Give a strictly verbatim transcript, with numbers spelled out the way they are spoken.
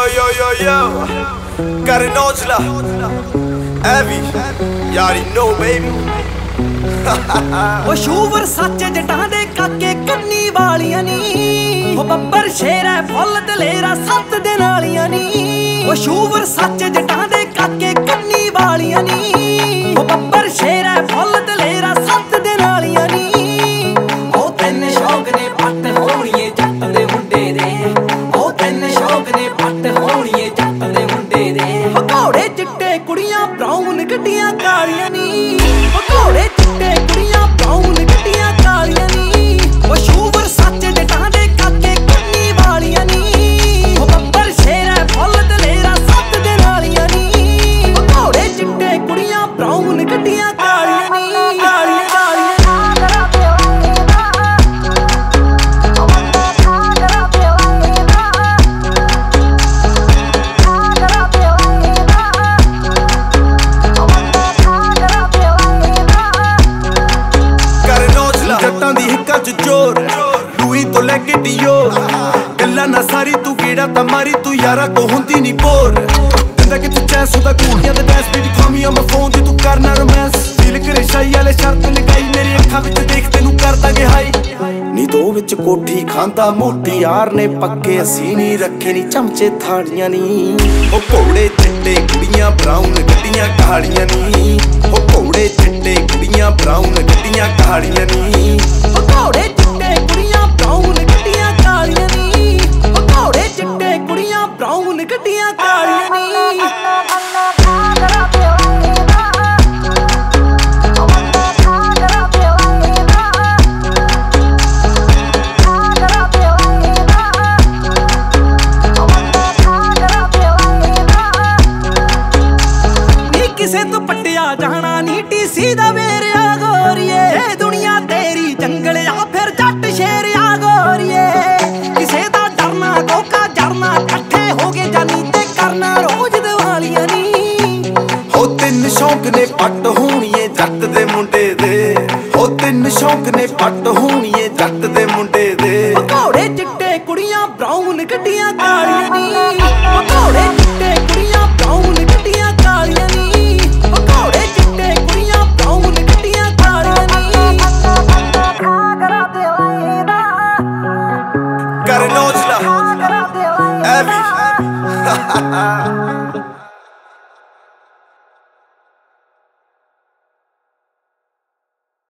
yo, yo, yo. Karan Aujla, Avvy, you already know, baby. ਉਹ sure ਸੱਚ ਜਟਾਂ ਦੇ ਕਾਕੇ ਕੰਨੀ ਵਾਲੀਆਂ ਨੀ ਉਹ ਬੱਬਰ ਸ਼ੇਰ ਹੈ ਫੁੱਲ ਦਲੇਰਾ ਸੱਤ ਦੇ ਨਾਲੀਆਂ ਨੀ ਉਹ ਸ਼ੂਵਰ ਸੱਚ ਜਟਾਂ ਦੇ ਕਾਕੇ ਕੰਨੀ ਵਾਲੀਆਂ ਨੀ ਉਹ ਬੱਬਰ ਸ਼ੇਰ ਹੈ ਫੁੱਲ ਦਲੇਰਾ ਸੱਤ ਦੇ ਨਾਲੀਆਂ ਨੀ ਉਹ ਤਿੰਨ ਸ਼ੌਕ ਨੇ ਪੱਟ ਹੋਣੀਏ ਜੱਟ ਦੇ ਮੁੰਡੇ ਦੇ ਉਹ ਤਿੰਨ ਸ਼ੌਕ ਨੇ ਪੱਟ ਹੋਣੀਏ ਜੱਟ ਦੇ ਮੁੰਡੇ ਦੇ ਉਹ ਘੋੜੇ ਚਿੱਟੇ ਕੁੜੀਆਂ ਬਰਾਊਨ ਗੱਡੀਆਂ ਕਾਲੀਆਂ ਨੀ ਉਹ ਘੋੜੇ ਚਿੱਟੇ ਕੁੜੀਆਂ ਬਰਾਊਨ ਗੱਡੀਆਂ ਕਾਲੀਆਂ ਨੀ ਉਹ ਸ਼ੂਵਰ ਸੱਚ ਜਟਾਂ ਦੇ ਕਾਕੇ ਕੰਨੀ ਵਾਲੀਆਂ ਨੀ ਉਹ ਬੱਬਰ ਸ਼ੇਰ ਹੈ ਫੁੱਲ ਦਲੇਰਾ ਸੱਤ ਦੇ ਨਾਲੀਆਂ ਨੀ ਉਹ ਘੋੜੇ ਚਿੱਟੇ ਕੁੜੀਆਂ ਬਰਾਊਨ ਗੱਡੀਆਂ ਕਾਲੀਆਂ ਨੀ ਕਾਲੀਆਂ ਕਾਲੀਆਂ ਜੱਟਾਂ ਦੀ ਹਿੱਕਾਂ ਚ ਜੋਰ ਲੂਈ ਤੋਂ ਲੈ ਕੇ ਡੀਓਰ ਗੱਲਾਂ ਨਾ ਸਾਰੀ ਤੂੰ ਗੇੜਾ ਤਾਂ ਮਾਰੀ ਤੂੰ ਯਾਰਾ ਕੋ ਹੁੰਦੀ ਨੀ ਬੋਰ ਕਹਿੰਦਾ ਕਿ ਤੂੰ ਚੈਸ ਉਹਦਾ ਕੁੜੀਆਂ ਦੇ ਡੈਸ ਬੀਡੀ ਖਾਮੀ ਆ ਮੈਂ ਫੋਨ ਤੇ ਤੂੰ ਕਰਨਾ ਰੋਮਾਂਸ ਦਿਲ ਕਰੇ ਸ਼ਾਈ ਵਾਲੇ ਸ਼ਰਤ ਲਗਾਈ ਮੇਰੀ ਅੱਖਾਂ ਵਿੱਚ ਦੇਖ ਤੈਨੂੰ ਕਰ ਦਾਂਗੇ ਹਾਈ ਨੀ ਦੋ ਵਿੱਚ ਕੋਠੀ ਖਾਂਦਾ ਮੋਟੀ ਯਾਰ ਨੇ ਪੱਕੇ ਅਸੀਂ ਨੀ ਰੱਖੇ ਨੀ ਚਮਚੇ ਥਾਲੀਆਂ ਨੀ ਉਹ ਘੋੜੇ ਚਿੱਟੇ ਕੁੜੀਆਂ ਬਰਾਊਨ ਗੱਡੀਆਂ ਕਾਲੀਆਂ ਨੀ ਉਹ ਘੋੜੇ ਚਿੱਟੇ ਕੁੜੀਆਂ ਬਰਾਊਨ ਗੱਡੀਆਂ ਕਾਲੀਆਂ ਨੀ ਉਹ ਘੋੜੇ ਚਿੱਟੇ ਕੁੜੀਆਂ ਬਰਾਊਨ ਗੱਡੀਆਂ ਕਾਲੀਆਂ ਨੀ ਉਹ ਘੋੜੇ ਚਿੱਟੇ ਕੁੜੀਆਂ ਬਰਾਊਨ ਗੱਡੀਆਂ ਕਾਲੀਆਂ ਨੀ ਕਿਸੇ ਤੋਂ ਪੱਟਿਆ ਜਾਣਾ ਨੀ ਟੀਸੀ ਦਾ ਵੇਰਿਆ ਗੋਰੀਏ ਦੁਨੀਆ ਤੇਰੀ ਜੰਗਲ ਆ ਫਿਰ ਜੱਟ ਸ਼ੇਰ ਆ ਗੋਰੀਏ ਕਿਸੇ ਦਾ ਡਰਨਾ ਕੋਕਾ ਜਰਨਾ ਇਕੱਠੇ ਹੋ ਗਏ ਜਾਨੀ ਤੇ ਕਰਨਾ ਰੋਜ਼ ਦਿਵਾਲੀਆਂ ਨੀ ਹੋ ਤਿੰਨ ਸ਼ੌਕ ਨੇ ਪੱਟ ਹੋਣੀਏ ਜੱਟ ਦੇ ਮੁੰਡੇ ਦੇ ਹੋ ਤਿੰਨ ਸ਼ੌਕ ਨੇ ਪੱਟ ਹੋਣੀਏ ਜੱਟ ਦੇ ਮੁੰਡੇ